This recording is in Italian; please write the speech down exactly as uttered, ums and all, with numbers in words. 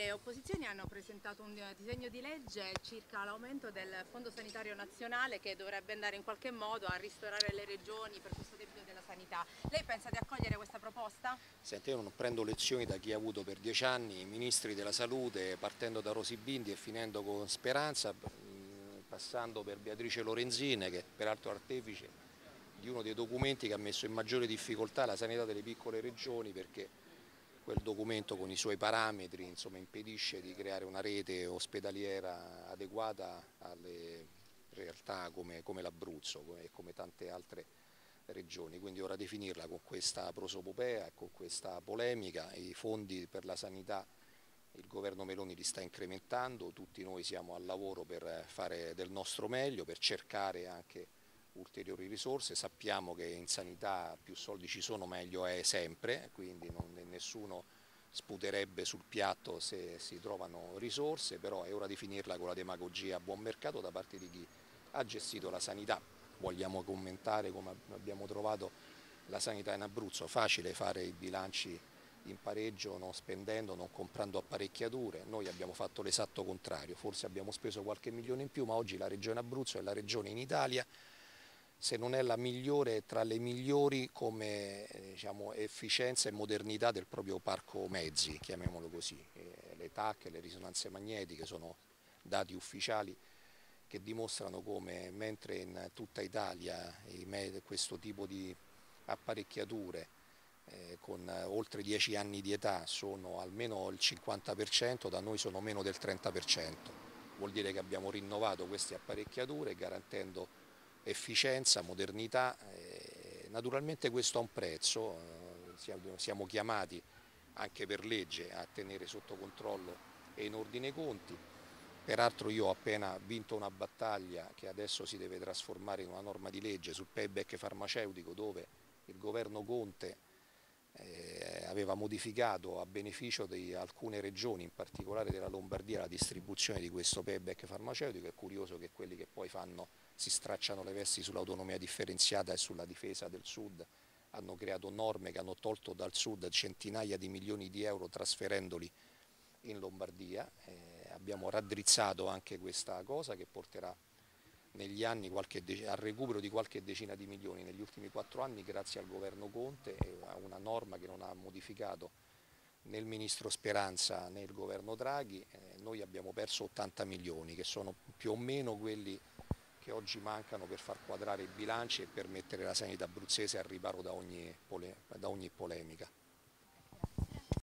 Le opposizioni hanno presentato un disegno di legge circa l'aumento del Fondo Sanitario Nazionale che dovrebbe andare in qualche modo a ristorare le regioni per questo debito della sanità. Lei pensa di accogliere questa proposta? Senti, io non prendo lezioni da chi ha avuto per dieci anni i ministri della salute, partendo da Rosy Bindi e finendo con Speranza, passando per Beatrice Lorenzin, che peraltro è artefice di uno dei documenti che ha messo in maggiore difficoltà la sanità delle piccole regioni, perché quel documento con i suoi parametri insomma, impedisce di creare una rete ospedaliera adeguata alle realtà come, come l'Abruzzo e come tante altre regioni. Quindi ora definirla con questa prosopopea e con questa polemica. I fondi per la sanità il governo Meloni li sta incrementando, tutti noi siamo al lavoro per fare del nostro meglio, per cercare anche ulteriori risorse. Sappiamo che in sanità più soldi ci sono meglio è sempre, quindi non, nessuno sputerebbe sul piatto se si trovano risorse, però è ora di finirla con la demagogia a buon mercato da parte di chi ha gestito la sanità. Vogliamo commentare come abbiamo trovato la sanità in Abruzzo? Facile fare i bilanci in pareggio, non spendendo, non comprando apparecchiature. Noi abbiamo fatto l'esatto contrario, forse abbiamo speso qualche milione in più, ma oggi la regione Abruzzo è la regione in Italia, se non è la migliore, tra le migliori come diciamo, efficienza e modernità del proprio parco mezzi, chiamiamolo così. Le T A C, le risonanze magnetiche sono dati ufficiali che dimostrano come mentre in tutta Italia questo tipo di apparecchiature eh, con oltre dieci anni di età sono almeno il cinquanta per cento, da noi sono meno del trenta per cento. Vuol dire che abbiamo rinnovato queste apparecchiature garantendo efficienza, modernità. Eh, naturalmente questo ha un prezzo, eh, siamo, siamo chiamati anche per legge a tenere sotto controllo e in ordine i conti. Peraltro io ho appena vinto una battaglia che adesso si deve trasformare in una norma di legge sul payback farmaceutico, dove il governo Conte eh, aveva modificato a beneficio di alcune regioni, in particolare della Lombardia, la distribuzione di questo payback farmaceutico. È curioso che quelli che poi fanno, si stracciano le vesti sull'autonomia differenziata e sulla difesa del Sud hanno creato norme che hanno tolto dal Sud centinaia di milioni di euro trasferendoli in Lombardia. Eh, abbiamo raddrizzato anche questa cosa che porterà negli anni qualche al recupero di qualche decina di milioni negli ultimi quattro anni grazie al governo Conte e a una norma che non ha modificato né il ministro Speranza né il governo Draghi. Eh, noi abbiamo perso ottanta milioni che sono più o meno quelli che oggi mancano per far quadrare i bilanci e per mettere la sanità abruzzese al riparo da ogni, pole, da ogni polemica.